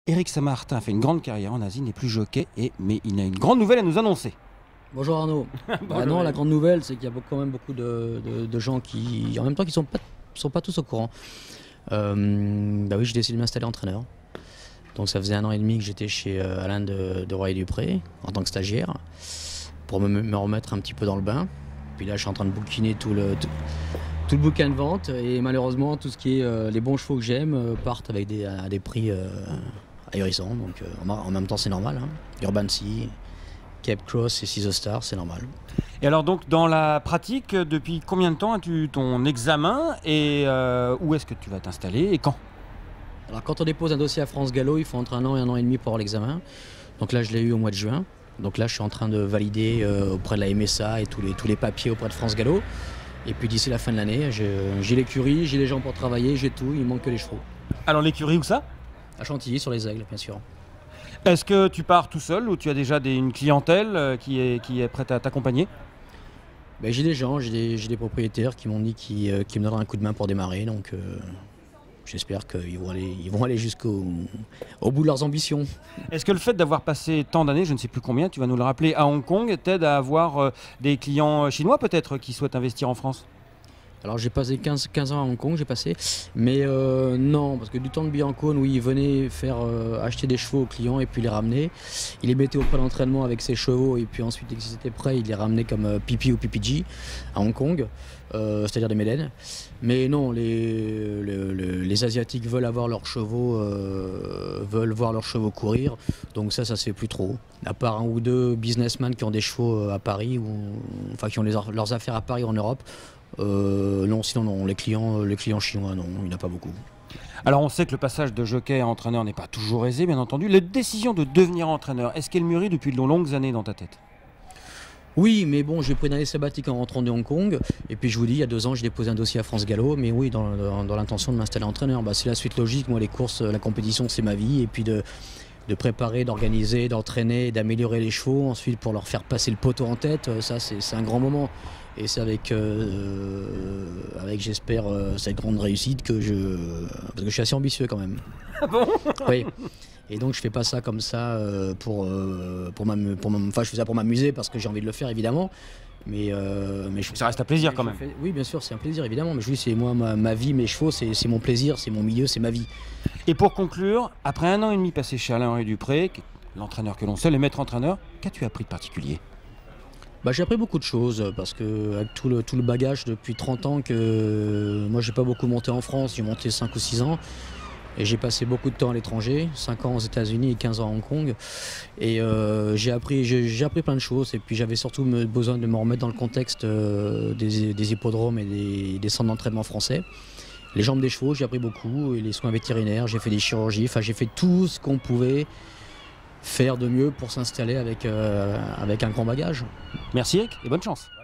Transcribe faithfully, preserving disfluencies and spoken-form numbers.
Éric Saint-Martin a fait une grande carrière en Asie, n'est plus jockey, et, mais il a une grande nouvelle à nous annoncer. Bonjour Arnaud. Bonjour. Bah non, la grande nouvelle, c'est qu'il y a quand même beaucoup de, de, de gens qui, en même temps, qui ne sont pas, sont pas tous au courant. Euh, bah oui, j'ai décidé de m'installer entraîneur. Donc ça faisait un an et demi que j'étais chez euh, Alain de, de Royer-Dupré en tant que stagiaire pour me, me remettre un petit peu dans le bain. Puis là, je suis en train de bouquiner tout le, tout, tout le bouquin de vente et malheureusement, tout ce qui est euh, les bons chevaux que j'aime euh, partent avec des, à des prix euh, ahurissants. Donc euh, en, en même temps, c'est normal. Hein. Urban Sea, Cape Cross et Scissor Star, c'est normal. Et alors donc dans la pratique, depuis combien de temps as-tu ton examen et euh, où est-ce que tu vas t'installer et quand? Alors quand on dépose un dossier à France Gallo, il faut entre un an et un an et demi pour avoir l'examen. Donc là je l'ai eu au mois de juin. Donc là je suis en train de valider euh, auprès de la M S A et tous les, tous les papiers auprès de France Gallo. Et puis d'ici la fin de l'année, j'ai l'écurie, j'ai les gens pour travailler, j'ai tout, il manque que les chevaux. Alors l'écurie où ça? À Chantilly sur les Aigles bien sûr. Est-ce que tu pars tout seul ou tu as déjà des, une clientèle qui est, qui est prête à t'accompagner? Ben, j'ai des gens, j'ai des, des propriétaires qui m'ont dit qu'ils euh, qu me donneraient un coup de main pour démarrer. Donc euh, j'espère qu'ils vont aller, ils vont aller jusqu'au au bout de leurs ambitions. Est-ce que le fait d'avoir passé tant d'années, je ne sais plus combien, tu vas nous le rappeler, à Hong Kong, t'aide à avoir euh, des clients chinois peut-être qui souhaitent investir en France? Alors j'ai passé quinze, quinze ans à Hong Kong, j'ai passé, mais euh, non, parce que du temps de Biancone où il venait faire euh, acheter des chevaux aux clients et puis les ramener, il les mettait auprès d'entraînement avec ses chevaux et puis ensuite dès qu'ils étaient prêts, il les ramenait comme euh, Pipi ou P P G à Hong Kong, euh, c'est-à-dire des Médènes. Mais non, les, les, les, les Asiatiques veulent avoir leurs chevaux, euh, veulent voir leurs chevaux courir, donc ça, ça se fait plus trop. À part un ou deux businessmen qui ont des chevaux à Paris, ou enfin qui ont les, leurs affaires à Paris ou en Europe. Euh, non, sinon non, les clients, les clients chinois, non, il n'y en a pas beaucoup. Alors on sait que le passage de jockey à entraîneur n'est pas toujours aisé, bien entendu. La décision de devenir entraîneur, est-ce qu'elle mûrit depuis de longues années dans ta tête? Oui, mais bon, j'ai pris une année sabbatique en rentrant de Hong Kong, et puis je vous dis, il y a deux ans, j'ai déposé un dossier à France Gallo, mais oui, dans, dans, dans l'intention de m'installer entraîneur. Bah, c'est la suite logique, moi les courses, la compétition, c'est ma vie, et puis de, de préparer, d'organiser, d'entraîner, d'améliorer les chevaux, ensuite pour leur faire passer le poteau en tête, ça c'est un grand moment. Et c'est avec, euh, avec j'espère, euh, cette grande réussite que je... Parce que je suis assez ambitieux quand même. Ah bon? Oui. Et donc je fais pas ça comme ça euh, pour, euh, pour m'amuser. Enfin, je fais ça pour m'amuser parce que j'ai envie de le faire évidemment. Mais, euh, mais je, ça reste un plaisir quand même. Fais, oui, bien sûr, c'est un plaisir évidemment. Mais je dis, c'est moi, ma, ma vie, mes chevaux, c'est mon plaisir, c'est mon milieu, c'est ma vie. Et pour conclure, après un an et demi passé chez Alain Royer-Dupré, l'entraîneur que l'on sait, le maître entraîneur, qu'as-tu appris de particulier? Bah, j'ai appris beaucoup de choses parce que avec tout le, tout le bagage depuis trente ans que euh, moi j'ai pas beaucoup monté en France, j'ai monté cinq ou six ans et j'ai passé beaucoup de temps à l'étranger, cinq ans aux États-Unis et quinze ans à Hong Kong et euh, j'ai appris, j'ai appris plein de choses et puis j'avais surtout me, besoin de me remettre dans le contexte euh, des, des hippodromes et des, des centres d'entraînement français. Les jambes des chevaux, j'ai appris beaucoup, et les soins vétérinaires, j'ai fait des chirurgies, enfin j'ai fait tout ce qu'on pouvait faire de mieux pour s'installer avec, euh, avec un grand bagage. Merci Eric et bonne chance.